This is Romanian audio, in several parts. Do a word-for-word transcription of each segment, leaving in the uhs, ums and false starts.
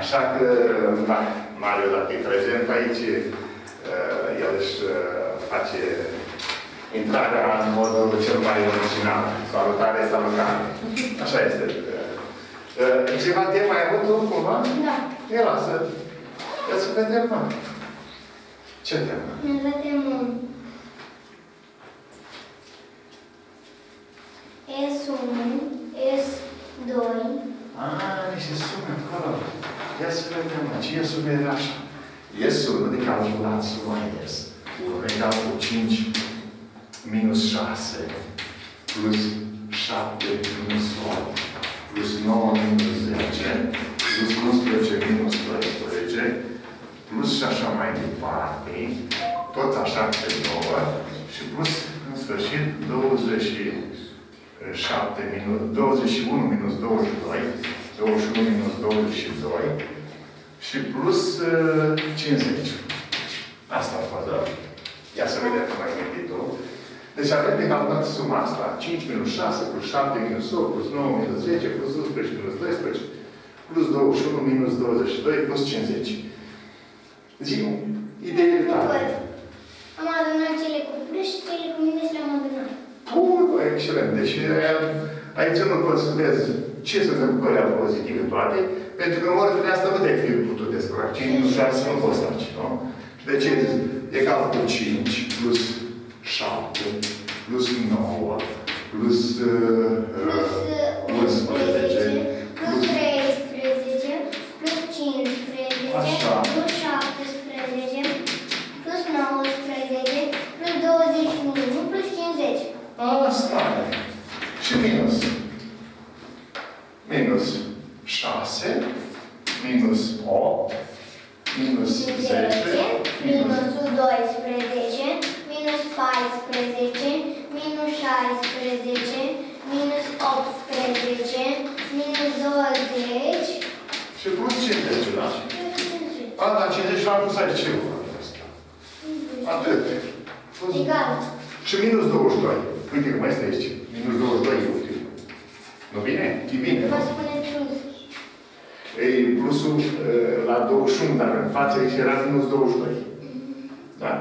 Așa că, da, Mario, dacă e prezent aici, el își face intrarea în modul cel mai emoțional. Salutare, salutare. Așa este. Ceva de mai avut tu, cumva? Da. E, lasă. Ia să vedem, mă. Ce temă? Ne vedem S unu, S doi. Ah, niște sume acolo. Ia să vedem, mă. Ce e sume așa? S unu de calculat suma S. unu egal cu cinci minus șase plus șapte minus opt plus nouă minus zece plus unsprezece minus doisprezece plus și așa mai departe, tot așa pe nouă și plus, în sfârșit, douăzeci și șapte minus, douăzeci și unu minus douăzeci și doi, douăzeci și unu minus douăzeci și doi și plus uh, cincizeci. Asta a fost, da? Ia să vedem cum ai gândit tu. Deci avem de calculat suma asta. cinci minus șase plus șapte minus opt plus nouă minus zece plus unsprezece minus doisprezece plus douăzeci și unu minus douăzeci și doi plus cincizeci. Zi-mi, ideile tale. Am adunat cele cu plus și cele cu minus le-am adunat. Bun, excelent. Deci aici nu poți să vezi ce sunt întâmplări pozitive toate, pentru că în ordinea asta nu te-ai fi putut descurca. cinci minus șase nu poți face, nu? Deci egal cu cinci plus șapte plus nouă plus unsprezece plus treisprezece plus cincisprezece plus șaptesprezece plus nouăsprezece plus douăzeci și unu plus cincizeci. Asta e. Și minus. Minus șase minus opt minus zece minus doisprezece minus paisprezece minus șaisprezece minus optsprezece minus douăzeci și plus cincizeci, da? A, da, cincizeci l-am pus aici. Atât. Egal. Și minus douăzeci și doi. Uite că mai este aici. Minus douăzeci și doi e util. Nu bine? E bine. Vă spune plus. Ei, plusul la douăzeci și unu, dar în față aici era minus douăzeci și doi. Da?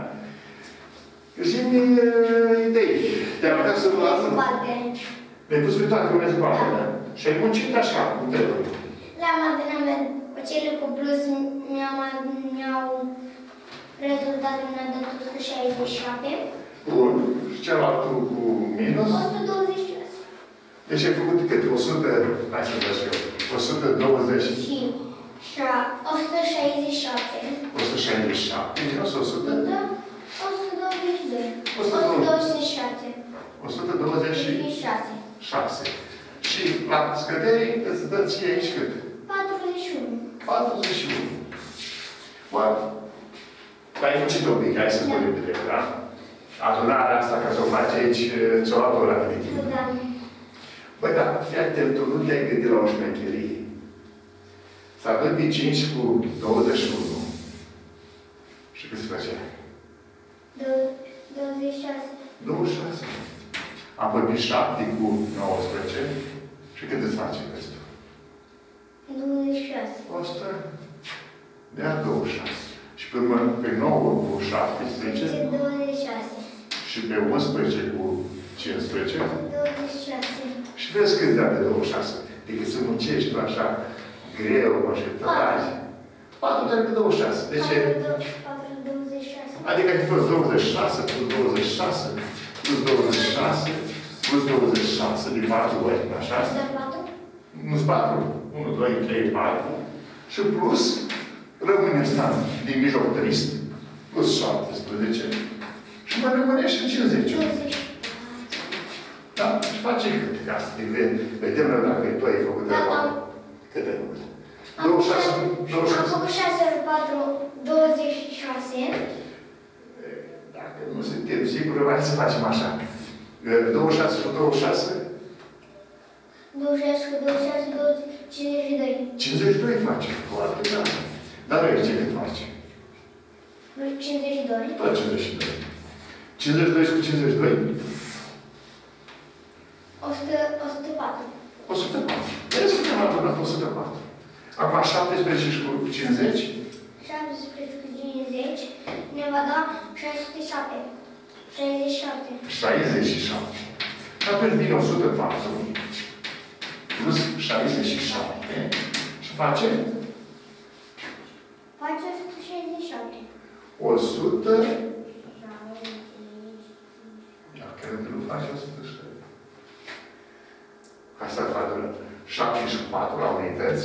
Zi-mi idei. Te-am dat să vă lasă. Mi-ai pus pe toate lumea zboate, da? Și ai muncit așa, cum trebuie. Le-am adunat pe cele cu plus, mi-au rezultatul mi-a dat o sută șaizeci și șapte. Bun. Și celălalt cu minus? o sută douăzeci și șase. Deci ai făcut cât? o sută, hai să văd eu, o sută douăzeci și o sută șaizeci și șapte. o sută șaizeci și șapte, minus o sută? Da, o sută douăzeci și doi. o sută douăzeci și șase. o sută douăzeci și șase. Și la scădere îți dă ție aici cât? patruzeci și unu. patruzeci și unu. Bun. Ai muncit un pic, hai să spunem pe drept, da? Adunarea asta, ca să o faci aici, ți-o luat o rată de timp. Da. Băi, da, fii atent, tu nu te-ai gândit la o șmecherie. Să avem pe cinci cu douăzeci și unu. Și cât se face? douăzeci și șase. douăzeci și șase. Apoi pe șapte cu nouăsprezece. Și cât îți face restul? douăzeci și șase. o sută. Dea douăzeci și șase. Și pe, pe nouă cu șaptesprezece. douăzeci și șase. Și pe unsprezece cu cincisprezece. douăzeci și șase. Și vezi cât dea de douăzeci și șase. Decât să muncești tu așa greu, mă, și tărazi. patru de douăzeci și șase. De ce? patru, douăzeci și șase. Adică ai fost douăzeci și șase plus douăzeci și șase plus douăzeci și șase plus douăzeci și șase de patru ori, așa? Nu-s patru. unu, doi, trei, patru. Și plus rămâne asta din mijloc trist. Plus șaptesprezece. Și mai rămâne și cincizeci. Da? Și face cât? Ca să te vedem dacă tu ai făcut de la... Cât ai făcut? douăzeci și șase. Am făcut șase ori patru, douăzeci și șase. Dacă nu suntem siguri, hai să facem așa. douăzeci și șase cu douăzeci și șase? douăzeci și șase cu douăzeci și șase, cincizeci și doi. cincizeci și doi face. Foarte bine. Dar aici ce cât face? cincizeci și doi. Tot cincizeci și doi. cincizeci și doi cu cincizeci și doi? o sută patru. o sută patru. Vezi că am adunat o sută patru. Acum șaptesprezece și cu cincizeci? șaptesprezece cu cincizeci ne va da șase sute șapte. șaizeci și șapte. șaizeci și șapte. Atunci vine o sută patru plus șaizeci și șapte și face? Face o sută șaizeci și șapte. o sută... Da, cred că nu face o sută șaizeci. Asta face șapte și patru la unități.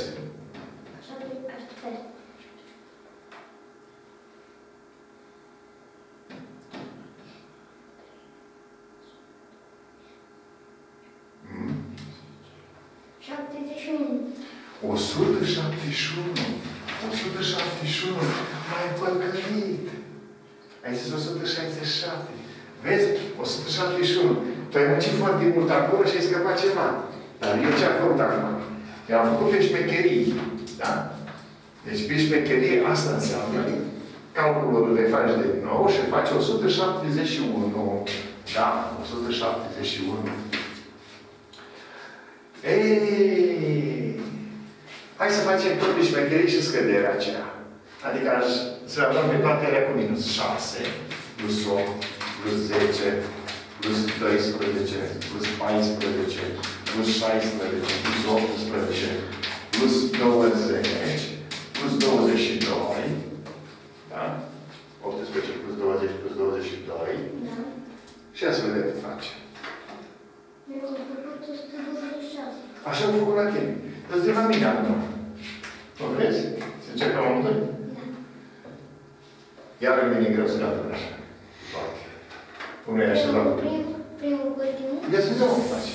șaptezeci și unu. o sută șaptezeci și unu. o sută șaptezeci și unu. Mai păcălit. Ai zis o sută șaizeci și șapte. Vezi? o sută șaptezeci și unu. Tu ai muncit foarte mult acolo și ai scăpat ceva. Dar eu ce-am făcut acum? Eu am făcut pe șmecherii. Da? Deci pe șmecherie asta înseamnă calculul le faci de nou și faci o sută șaptezeci și unu. Da, o sută șaptezeci și unu. Ei, hai să facem tot de șmecherii și scăderea aceea. Adică aș, să avem pe toate alea cu minus șase, plus opt, plus zece, plus doisprezece, plus paisprezece, plus șaisprezece, plus optsprezece, plus douăzeci, plus douăzeci și doi. Da? optsprezece plus douăzeci plus douăzeci și doi. Da. Și asta vedem ce face. Eu am făcut o sută douăzeci și șase. Așa am făcut la tine. Îți de la mine acum. Nu vrezi? Să încercăm amândoi? Da. Iar îmi vine greu să le aduc așa. Toate. Cum e așa la Primul, primul cu ultimul. Ia să vedem cum face.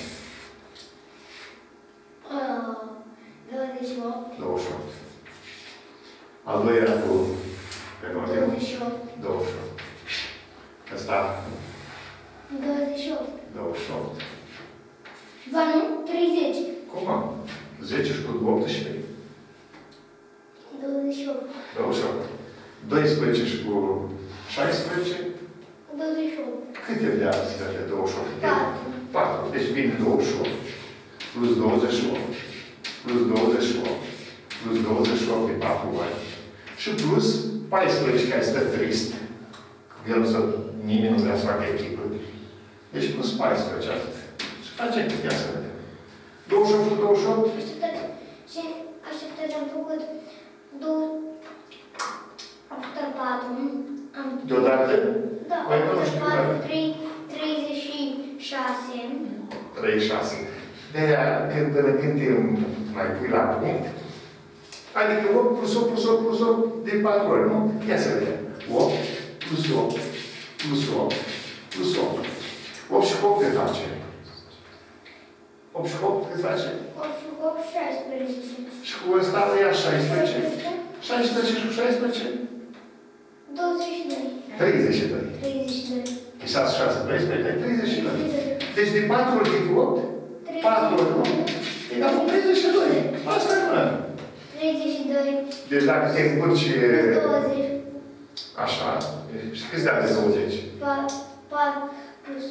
douăzeci și opt. douăzeci și opt. Al doilea cu penultimul. douăzeci și opt. douăzeci și opt. Ăsta? douăzeci și opt. douăzeci și opt. Ba nu? treizeci. Cum am? zece și cu optsprezece. douăzeci și opt. douăzeci și opt. doisprezece și cu șaisprezece. douăzeci și opt. Câte de astea de douăzeci și opt? patru. patru. Deci vine douăzeci și opt. Plus douăzeci și opt. Plus douăzeci și opt. Plus douăzeci și opt de patru ori. Și plus paisprezece, care stă trist. El să nimeni nu vrea să facă echipă. Deci plus paisprezece asta. Și face cât ia să vedem. douăzeci și opt cu douăzeci și opt. Așteptări. Și așteptări am făcut două... Am făcut patru. Am... Deodată? Da, Păi am nu făcut știu, patru, dar- trei, treizeci și șase. treizeci și șase. De-aia, când, până când te mai pui la punct, adică opt plus opt plus opt plus opt de patru ori, nu? Ia să vedem. opt plus opt plus opt plus opt. opt și opt cât face? opt și opt cât face? opt și opt, șaisprezece. Și cu ăsta ia șaisprezece. șaisprezece și cu șaisprezece? douăzeci și doi. treizeci și doi. treizeci și doi. E șase, șase, doisprezece, treizeci și doi. Deci de patru ori cât opt? patru ori opt. Egal cu treizeci și doi. Asta e mână. treizeci și doi. Deci dacă te încurci douăzeci. așa, și câți de douăzeci? patru plus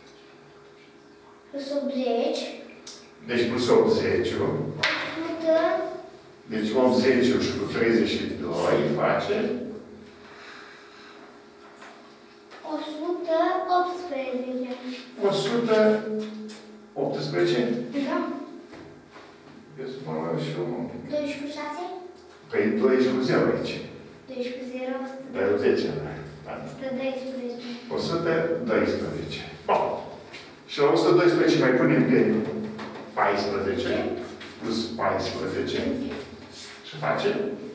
plus optzeci. Deci plus optzeci. o sută. Deci optzeci și cu treizeci și doi face? o sută optsprezece. o sută optsprezece? Da? Eu să mă mai și eu un pic. doi cu șase? Păi doi și cu zero aici. doi cu zero, o sută. Dar zece. Da. o sută doisprezece. o sută doisprezece. Bun. Și la o sută doisprezece mai punem pe paisprezece. Plus paisprezece. Și face?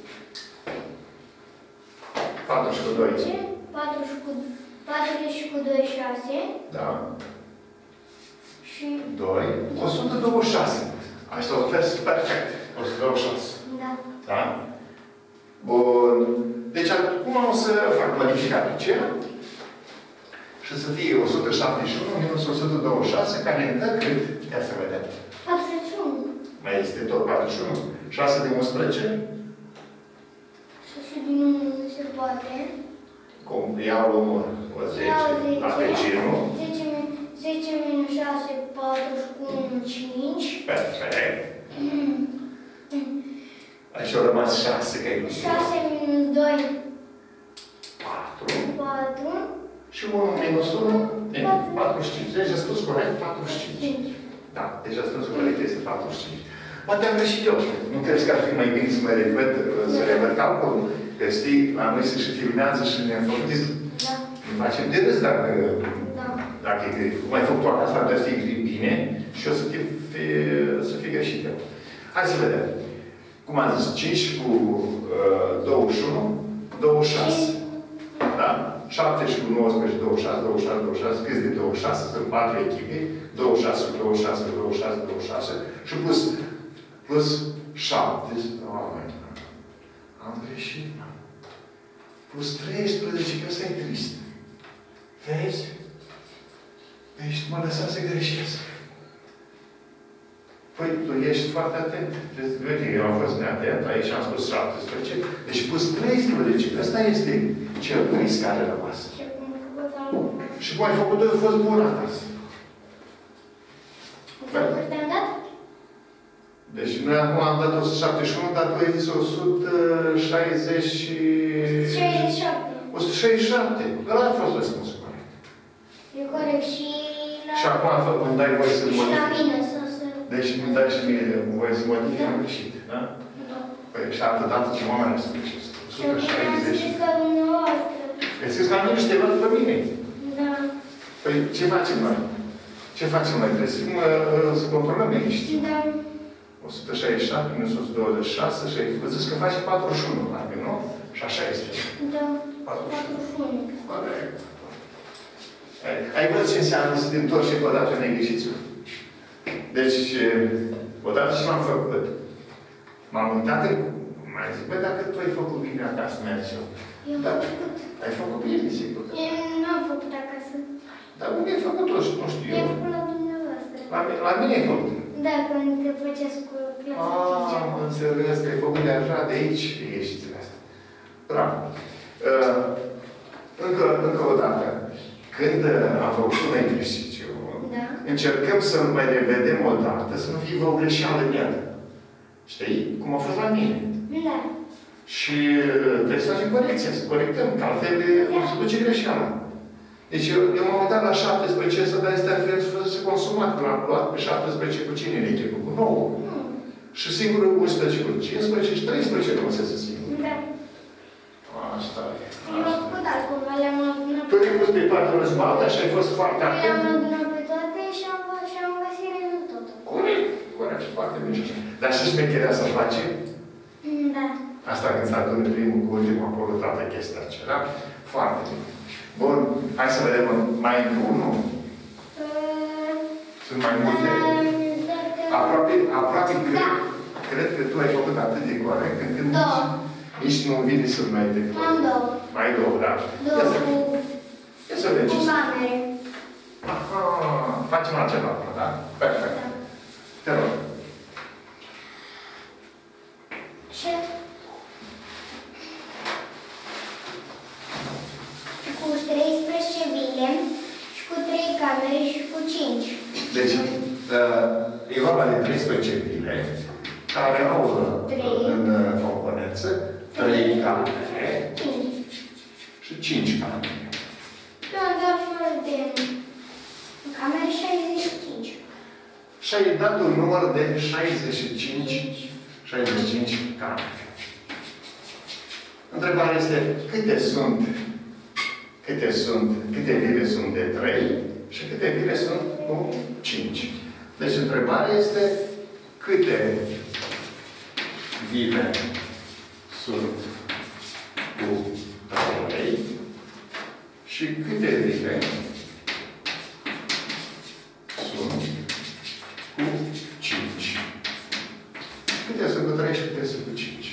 patru și cu doi. patru și cu patruzeci și cu doi, șase. Da. Și... doi. o sută douăzeci și șase. Asta o vers perfect. o sută douăzeci și șase. Da. Da? Bun. Deci acum o să fac modificarea aceea. Și să fie o sută șaptezeci și unu minus o sută douăzeci și șase, care ne dă cât? Ia să vedem. patruzeci și unu. Mai este tot patruzeci și unu. șase din unsprezece. șase din unu nu se poate. Cum? Iau omul o zece. La vecinul. zece minus șase, patru și cu unu, cinci. Perfect. Și au rămas șase, că ai șase minus doi. patru. patru. Și unu minus unu, patruzeci și cinci. Deci răspuns corect, patruzeci și cinci. Da, deci răspunsul corect este patruzeci și cinci. Poate am greșit eu. Nu crezi că ar fi mai bine să mă revăd, să revăd calculul? Că știi, la noi se și filmează și ne-am făcut. Da. Ne facem de râs dacă, Da. dacă e greșit. Cum ai făcut toată asta, trebuie să fie bine și o să fie, să fie greșit eu. Hai să vedem. Cum am zis, cinci cu uh, douăzeci și unu, douăzeci și șase. Da? șapte și cu nouăsprezece, douăzeci și șase, douăzeci și șase, douăzeci și șase, câți de douăzeci și șase? Sunt patru echipe. douăzeci și șase, douăzeci și șase, douăzeci și șase, douăzeci și șase. Și plus, plus șapte. Oh, am greșit, mă. Plus treisprezece, că ăsta e trist. Vezi? Deci mă lăsa să greșesc. Păi, tu ești foarte atent. Vezi, eu am fost neatent, aici am spus șaptesprezece. Deci plus treisprezece. Ăsta este cel trist care a rămas. Și cum ai făcut-o, a fost bun acasă. Te-am dat? Deci noi acum am dat o sută șaptezeci și unu, dar tu ai zis o sută șaizeci și... șaizeci și șapte. o sută șaizeci și șapte. Ăla a fost răspunsul corect. E corect și la... Și acum îmi dai voie să și la mine să se... Deci îmi dai și mie voie să modific, am greșit, da? Da. Păi și altă dată să mă mai să greșesc. o sută șaizeci. Și că dumneavoastră. Ai zis că am niște luat după mine. Da. Păi ce facem noi? Ce facem noi? Trebuie să fim, să controlăm liniști. Da. o sută șaizeci și șapte minus o sută douăzeci și șase și ai zis că face patruzeci și unu, nu? Și așa este. Da. patruzeci și unu. patruzeci și unu. Corect. Ai, ai văzut ce înseamnă să te întorci și odată în exercițiu? Deci, odată ce m-am făcut, m-am uitat în... Mai zic, băi, dacă tu ai făcut bine acasă, mergi eu. Eu am făcut. Ai făcut bine, sigur. Eu nu am făcut acasă. Dar unde ai făcut-o? Nu știu eu. Eu am făcut la dumneavoastră. La, la mine ai făcut. Da, când te făceați cu clasa Ah, am înțeles că ai făcut de așa, de aici ești în asta. Bravo. Uh, încă, încă o dată. Când uh, am făcut un exercițiu, da. încercăm să-l mai revedem o dată, să nu fie vreo greșeală în el. Știi? Cum a fost la mine. Da. Și uh, trebuie să facem corecție, să corectăm, că altfel da. Se duce greșeala. Deci eu, eu m-am uitat la șaptesprezece, să dar este altfel să consumat, când am luat pe șaptesprezece cu cine în echipă? Cu nouă. Mm. Și singurul unsprezece cu cincisprezece și treisprezece nu se singur. Da. Asta e. Eu am făcut altcumva, le-am adunat Tu ai pus pe patru răzbaltă și ai fost foarte Eu atent. le-am adunat pe toate și am, și am găsit rezultatul. Corect, corect, foarte bine și așa. Dar și șmecherea să face? Da. Asta când s-a adunat primul cu ultimul, acolo toată chestia aceea, da? Foarte bine. Bun, hai să vedem mai încă unul. Sunt mai multe. Aproape, aproape cred, Da. cred că tu ai făcut atât de corect încât Două. nici nu vine să mai de Am două. Mai două, da? Două Ia să, cu, ia să vedem cu ce să... camere. Aha, facem altceva, da? Perfect. Da. Te rog. Ce? Cu treisprezece vile și cu trei camere și cu cinci. Deci, uh, e vorba de treisprezece vile care au Trei. în uh, componență trei camere cinci. și cinci camere. Eu am dat număr de camere șaizeci și cinci. Și ai dat un număr de șaizeci și cinci, șaizeci și cinci camere. Întrebarea este, câte sunt, câte sunt, câte vile sunt de trei și câte vile sunt cu cinci. Deci întrebarea este, câte vile sunt cu trei și câte vile sunt cu cinci. Câte sunt cu trei și câte sunt cu cinci?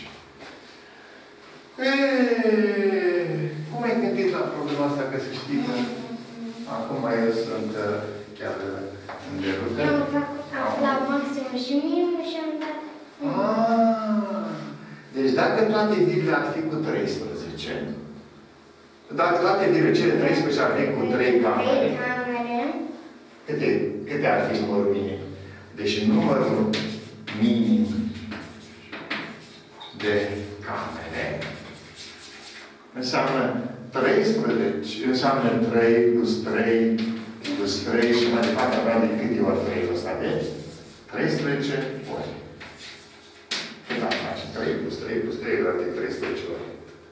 Eee, cum ai gândit la problema asta, că să știi că acum eu sunt uh, chiar în derută? Eu am făcut la maxim și minim și am dat... Ah, deci dacă toate vilele ar fi cu treisprezece, dacă toate vilele, cele treisprezece ar fi cu trei camere, câte, câte ar fi numărul minim? Deci numărul minim de camere. Înseamnă treisprezece, înseamnă trei plus trei plus trei și mai departe avea de câte ori trei ăsta de treisprezece ori. Cât am face? trei plus trei plus trei ori de treisprezece ori.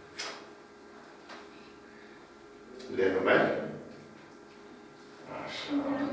Le numer? Așa.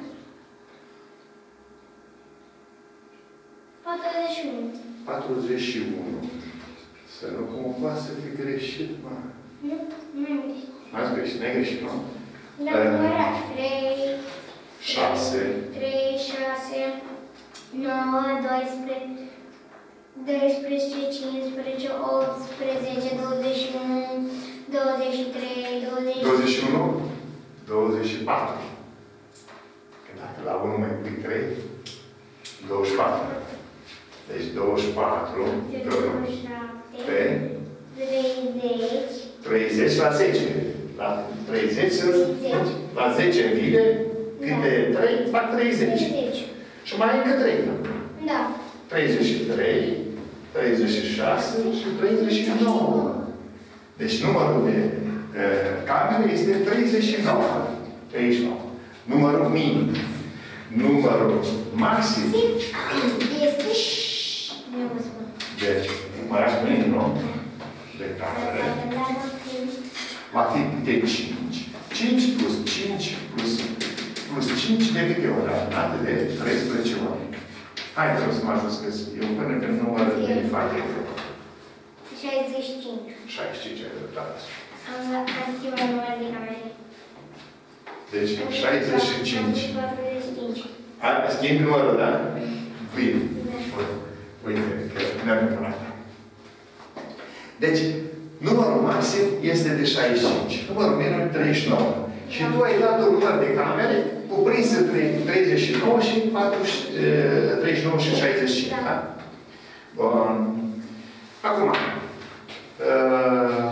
patruzeci și unu. patruzeci și unu. Să nu cumva să fi greșit, mă. Nu, nu am greșit. N-ați greșit, n-ai greșit, nu? Le-am numărat. trei, șase. trei, șase, nouă, doisprezece, doisprezece, cincisprezece, optsprezece, douăzeci și unu, douăzeci și trei, douăzeci... douăzeci și unu, douăzeci și patru. Că dacă la unu mai pui trei, douăzeci și patru. Deci douăzeci și patru, pe treizeci, treizeci la zece. La treizeci, la zece vine, câte trei, fac treizeci. Și mai încă trei. Da. treizeci și trei, treizeci și șase și treizeci și nouă. Deci numărul de uh, camere este treizeci și nouă. treizeci și nouă. Numărul minim. Numărul maxim. Este și... Nu vă spun. Deci, numărați minim, nu? De camere. Va fi de cinci. cinci plus cinci plus, plus cinci de câte ori? Atât de treisprezece ori. Haideți să mă ajut că eu până când număr de face șaizeci și cinci. șaizeci și cinci de dreptate. Am schimbat numărul de camere. Deci șaizeci și cinci. patruzeci și cinci. Hai, schimbi numărul, da? Bine. Uite, că ne-am până asta. Deci, numărul maxim este de șaizeci și cinci. Numărul minim treizeci și nouă. Și tu ai dat un număr de camere cuprins între treizeci și nouă și treizeci și nouă și șaizeci și cinci. Da? Bun. Acum. Uh,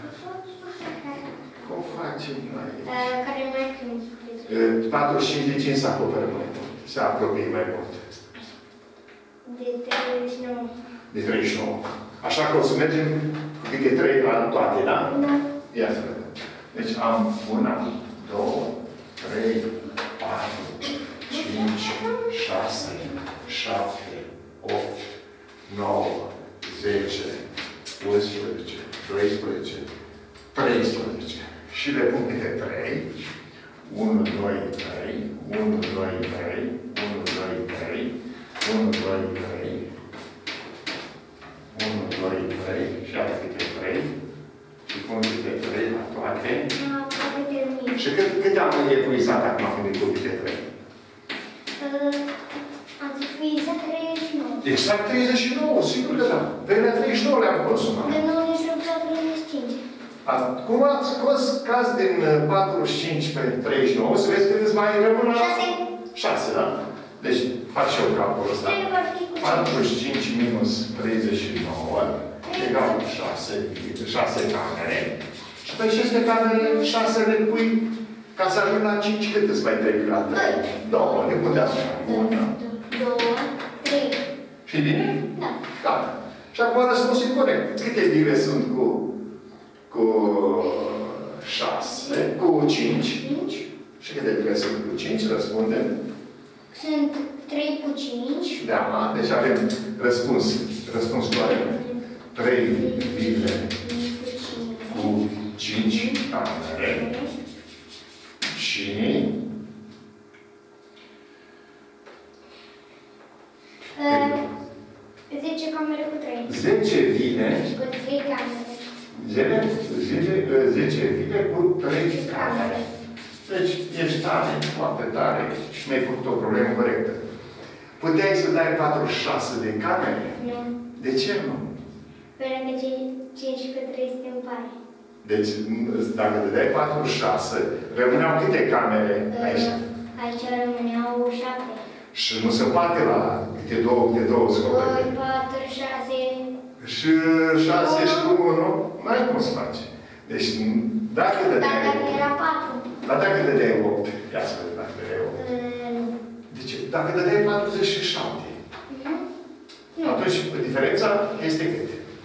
cum facem noi? Care mai când? patruzeci și cinci de cinci se acoperă mai mult. Se apropie mai mult. De treizeci și nouă. De treizeci și nouă. Așa că o să mergem cu câte trei la toate, da? Da. Ia să vedem. Deci am una, două, trei, patru, cinci, șase, șapte, opt, nouă, zece, unsprezece, doisprezece, treisprezece. Și le pun câte trei. unu, doi, trei, unu, doi, trei, unu, doi, trei, unu, doi, trei, unu, doi, trei, și are câte trei. Și pun câte trei la toate. Și cât, câte am epuizat acum când îi pun câte trei? Am epuizat treizeci și nouă. Exact treizeci și nouă, sigur că da. Pe la treizeci și nouă le-am consumat. De nouă și opt la treizeci și cinci. Cum ați scos caz din patruzeci și cinci pe treizeci și nouă, să vezi cât îți mai rămân la... șase. șase, da? Deci, fac și eu calculul ăsta. patruzeci și cinci minus treizeci și nouă egal cu șase, șase camere. Și pe aceste camere, șase le pui, ca să ajung la cinci, cât îți mai trebuie la trei? două, de unde așa? două, trei. Și bine? Da. Gata. Și acum răspunsul e corect. Câte vile sunt cu, cu șase, cu cinci? cinci. Și câte vile sunt cu cinci? Răspundem. Sunt trei cu cinci. Da, deci avem răspuns. Răspunsul corect. trei vile cu cinci camere. Și zece camere cu trei. zece vile. Cu trei camere. zece vile cu trei camere. Deci, ești tare, foarte tare și mi-ai făcut o problemă corectă. Puteai să dai patruzeci și șase de camere? Nu. De ce nu? Pentru că cinci cu trei se împare. Deci, dacă te dai patruzeci și șase, rămâneau câte camere aici? Aici rămâneau șapte. Și nu se poate la câte două, câte două scopete. doi, patru, șase. Și șase și unu, n-ai cum să faci. Deci, dacă te Dar dai... dacă era patru. Dar dacă te dai opt, ia să vedem dacă te dai opt. Deci, dacă te dai patruzeci și șapte, Nu. atunci diferența este cât?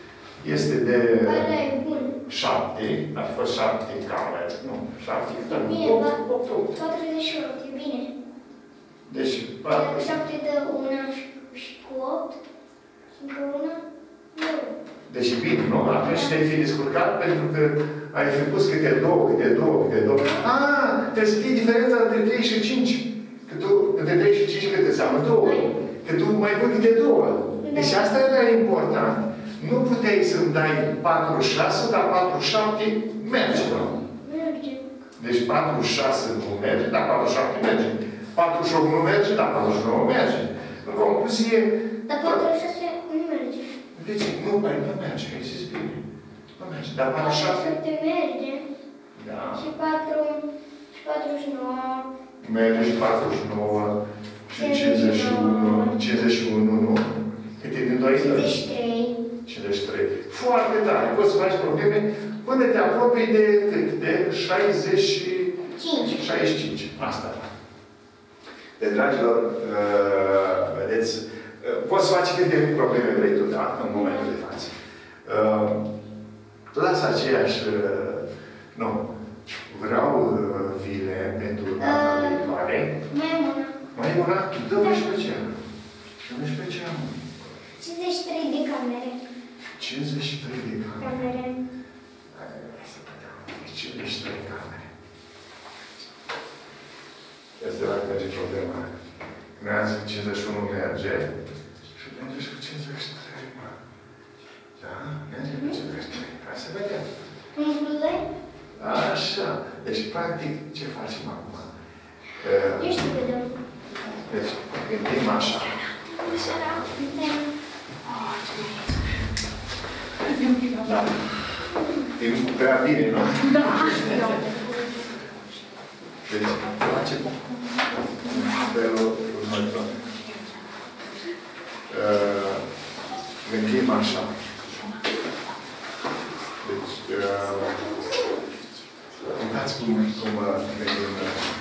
este de Ăla e bun. șapte, ar fi fost șapte camere, nu, șapte, câte? Bine, opt, opt, opt. patruzeci și opt, e bine. Deci, patru. șapte de una și, și cu opt. Și încă una. Nu. Deci e bine, nu? Atunci te-ai fi descurcat pentru că ai fi pus câte două, câte două, câte două. Ah, trebuie să fie diferența între trei și cinci. Că tu, între trei și cinci cât înseamnă două. Că tu mai pui câte două. Deci asta era important. Nu puteai să-mi dai patruzeci și șase, dar patruzeci și șapte merge, nu? Merge. Deci patruzeci și șase nu merge, dar patruzeci și șapte merge. patruzeci și opt nu merge, dar patruzeci și nouă merge. În concluzie... Dar patruzeci și șase nu merge. De ce? Nu, mai nu merge, ai zis bine. Nu merge, dar patruzeci și șapte... patruzeci și șapte merge. Da. Și patru... și patruzeci și nouă... Merge și patruzeci și nouă și cincizeci și unu, cincizeci și unu, nu? Câte din doi? cincizeci și trei. cincizeci și trei. Foarte tare. Poți să faci probleme până te apropii de, de, de șaizeci și cinci. șaizeci și cinci. Asta. Deci, dragilor, uh, vedeți, uh, poți să faci câte probleme vrei tu, da? În momentul de față. Uh, lasă aceeași... Uh, nu. Vreau uh, vile pentru data uh, viitoare. Mai am una. Mai e una? Dă-mi și pe ce? Dă-mi și pe ce am. cincizeci și trei de camere. cincizeci și trei de camere. Camere. Hai să vedem. cincizeci și trei camere. Este la merge problema. Merge cincizeci și unu merge. Și merge și cu cincizeci și trei, mă. Da? Merge cu cincizeci și trei. Hai să vedem. Un bluză? Așa. Deci, practic, ce facem acum? Eu știu că dăm. Deci, gândim așa. Da. E prea bine, nu? Da. Deci, facem felul următor. Uh, gândim așa. Deci, uh, uitați cum, cum uh, gândim.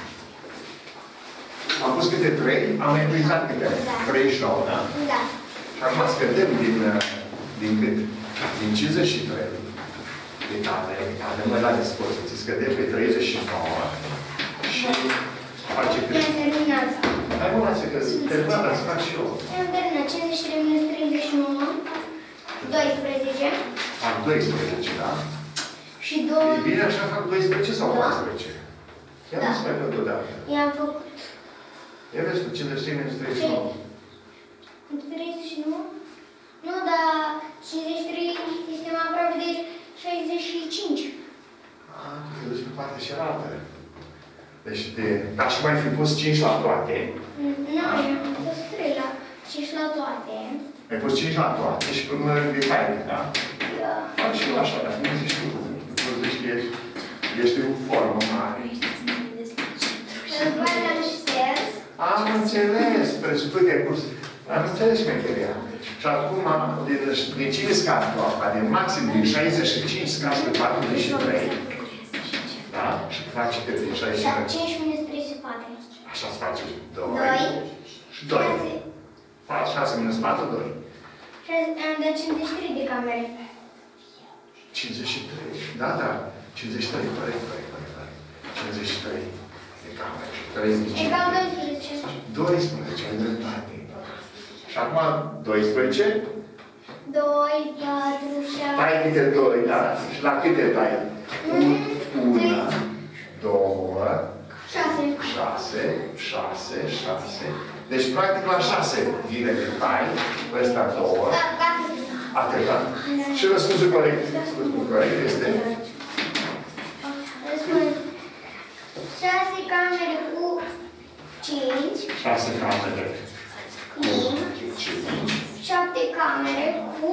Am pus câte trei, am epuizat câte treizeci și nouă, da? Da. Și acum scădem din, din cât? Din cincizeci și trei de camere, avem la dispoziție, scădem pe treizeci și nouă și face cât? I-am terminat. Hai mă, lasă că terminat, să fac și eu. I-am terminat. cincizeci și trei minus treizeci și nouă. doisprezece. Fac doisprezece, da? Și doi. E bine așa fac doisprezece sau paisprezece? Chiar Da. nu se mai văd deodată. I-am făcut Ia vezi cu cincizeci și trei minus treizeci și nouă. treizeci și nouă? Nu, dar cincizeci și trei este mai aproape de șaizeci și cinci. Ah, tu te duci pe partea cealaltă. Deci, de, ca și mai fi pus cinci la toate. Nu, am pus trei la cinci la toate. Ai pus cinci la toate și până în detalii, da? Da. Fac și eu așa, dar nu zici tu. Tu zici că ești, ești o formă mare. După aceea am șters. Am înțeles, presupui că ai pus... Am înțeles șmecheria. Și acum, din, din cine scad tu acum? Din maxim, din șaizeci și cinci scad pe patruzeci și trei. Da? Și faci cât din șaizeci și trei? cinci minus trei se poate. Așa se face doi. doi. Și doi. șase minus patru, doi. Am dat cincizeci și trei de camere. cincizeci și trei. Da, da. cincizeci și trei, corect, corect, corect. cincizeci și trei de camere. treizeci. Egal doisprezece. doisprezece, ai dreptate. Și acum, doisprezece. doi, patru, șapte. Tai câte doi, da? Și la câte tai? Una, două, șase. șase, șase, șase. Deci, practic, la șase vine de tai, ăsta două. Atâta. Și răspunsul corect. Răspunsul corect este? Răspund. șase camere cu cinci. șase camere cu cinci. șapte camere cu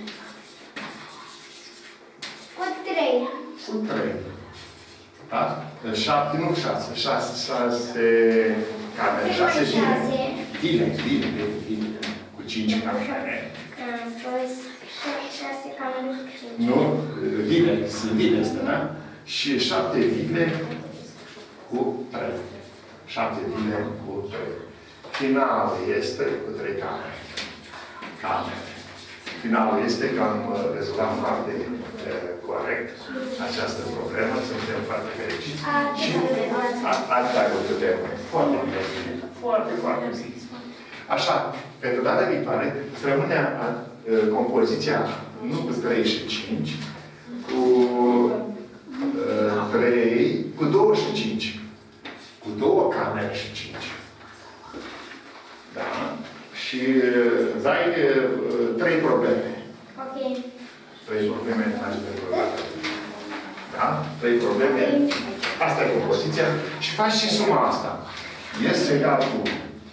cu trei. Cu trei. Da? Deci șapte, nu șase. șase, șase camere. șase vile. Vile, vile, vile. Cu cinci camere. Am pus șase camere cu cinci. Nu? Vile. Sunt vile astea, da? Și șapte vile cu trei. șapte vile cu trei. Finalul este cu trei camere. Camere. finalul este că am rezolvat foarte corect această problemă, suntem foarte fericiți. Și ați avut o temă. Foarte bine. Foarte, foarte bine. Așa, pentru data viitoare, rămâne compoziția nu cu trei și cinci, cu trei, cu două și cinci. Cu două camere și cinci. Da? Și dai trei probleme. Ok. Trei probleme faci pentru data. Da? Trei probleme. Asta e compoziția. Și faci și suma asta. Este egal cu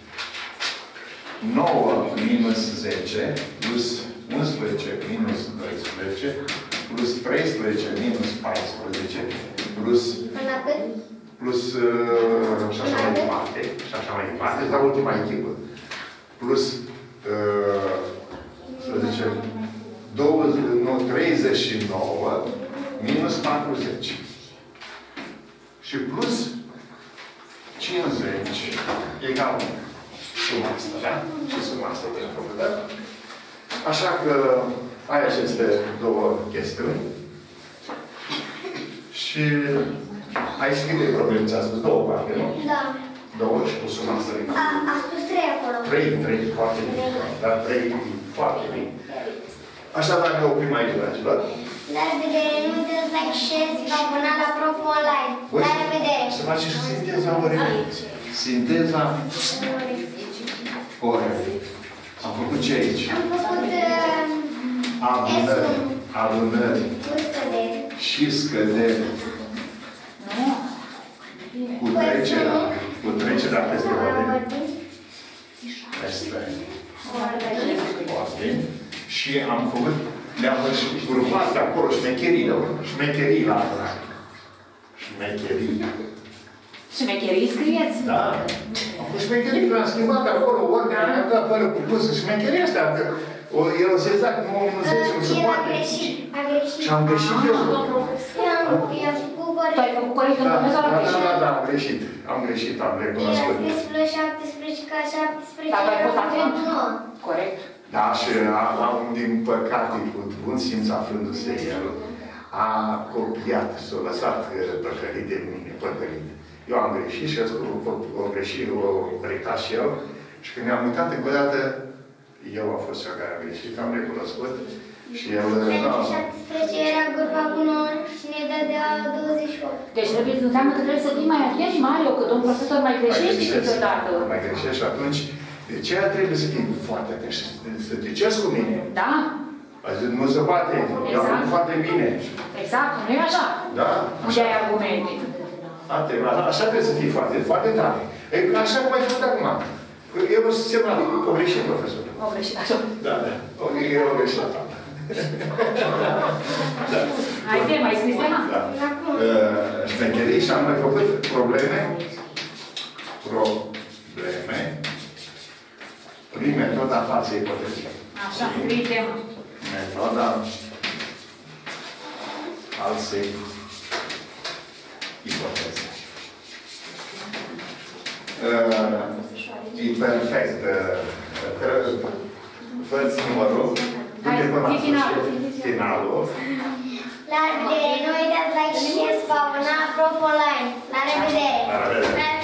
nouă minus zece plus unsprezece minus doisprezece plus treisprezece minus paisprezece plus Până cât? plus uh, și așa mai departe. Și așa mai departe. Îți dau ultima echipă. Plus uh, să zicem treizeci și nouă minus patruzeci. Și plus cincizeci egal suma asta, da? Și suma asta e făcută. Așa că ai aceste două chestiuni. Și ai scris de probleme, ți-a spus două parte, nu? Da. Două și cu suma asta. A, a spus trei acolo. Trei, trei, foarte bine. Dar trei, foarte bine. Așadar, ne oprim aici, dragilor. La revedere, nu uitați like, share, să vă abonați la Prof Online. La revedere. Să faci și sinteza orei. Sinteza orei. Am făcut ce aici? Am făcut uh, adunări. Adunări. scăderi. Și scăderi. Cu trecerea. Cu trecerea peste ordine. Peste ordine. Și am făcut, le-am grupat de acolo șmecherii, șmecherii la asta. Șmecherii. Șmecherii scrieți? Da. Am făcut șmecherii, le-am schimbat acolo, ordinea mea, da, fără cu plus, șmecherii astea. El se exact, nu mă zece, nu se El a poate. greșit, a greșit. Și am greșit eu. I-am făcut corect. Tu ai făcut corect în Da, profesor da, a greșit? da, da, am greșit. Am greșit, am El a recunoscut. scris plus șaptesprezece ca șaptesprezece. Dar tu ai fost atent? Nu. Corect. Da, și am, din păcate, cu bun simț aflându-se el, a copiat și s-a lăsat păcălit de mine, păcălit. Eu am greșit și el a greșit, o corectat și el. Și când ne-am uitat încă o dată, eu am fost cel care a greșit, am recunoscut. Și el... Pentru șaptesprezece era grupa cu nouă și ne dădea douăzeci și opt. Deci trebuie, înseamnă că trebuie să fii mai atent și Mario, că domnul profesor mai greșește câteodată. Mai greșești și atunci, de aceea trebuie să fii foarte atent și să te ceri cu mine. Da? Nu se poate, eu am făcut foarte bine. Exact, nu e așa? Da? Unde ai argumente? Așa trebuie să fii foarte, foarte tare. Așa cum ai făcut acum. Eu o să semnat, o greșit, profesorul. O greșit, așa. Da, da. Eu o greșit la tata. Ai tema, ai scris tema? Da. Șmecherii și am mai făcut probleme. Probleme. Prin metoda faței ipotezei. Așa, scrii tema. Metoda falsei ipoteze. E perfect. Fă-ți numărul. Hai, zi finalul. Finalul. La revedere, nu uitați like și share, să vă abonați la Prof Online. La revedere. La revedere.